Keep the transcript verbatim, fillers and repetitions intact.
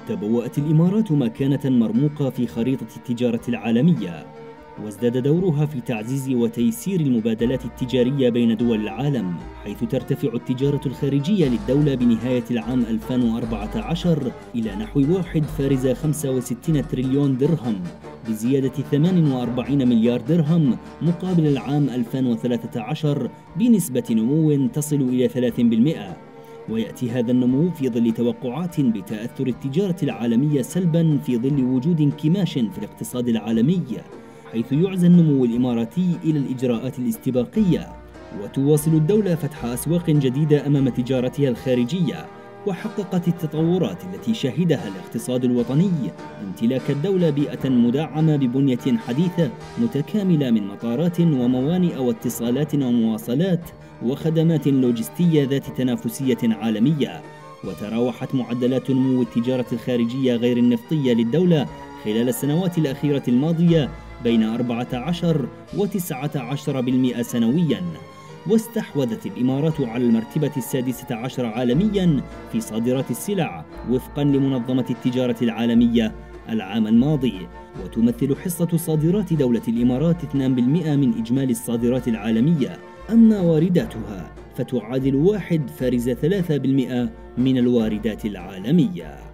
تبوأت الإمارات مكانة مرموقة في خريطة التجارة العالمية، وازداد دورها في تعزيز وتيسير المبادلات التجارية بين دول العالم، حيث ترتفع التجارة الخارجية للدولة بنهاية العام ألفين وأربعة عشر إلى نحو واحد فاصلة خمسة وستين تريليون درهم، بزيادة ثمانية وأربعين مليار درهم مقابل العام ألفين وثلاثة عشر بنسبة نمو تصل إلى ثلاثين بالمئة. ويأتي هذا النمو في ظل توقعات بتأثر التجارة العالمية سلباً في ظل وجود انكماش في الاقتصاد العالمي، حيث يعزى النمو الإماراتي إلى الإجراءات الاستباقية. وتواصل الدولة فتح أسواق جديدة أمام تجارتها الخارجية، وحققت التطورات التي شهدها الاقتصاد الوطني امتلاك الدولة بيئة مدعمة ببنية حديثة متكاملة من مطارات وموانئ واتصالات ومواصلات وخدمات لوجستية ذات تنافسية عالمية. وتراوحت معدلات نمو التجارة الخارجية غير النفطية للدولة خلال السنوات الأخيرة الماضية بين أربعة عشر وتسعة عشر بالمئة سنوياً، واستحوذت الإمارات على المرتبة السادسة عشر عالمياً في صادرات السلع وفقاً لمنظمة التجارة العالمية العام الماضي، وتمثل حصة صادرات دولة الإمارات اثنين بالمئة من إجمالي الصادرات العالمية، أما وارداتها فتعادل واحد فاصلة ثلاثة بالمئة من الواردات العالمية.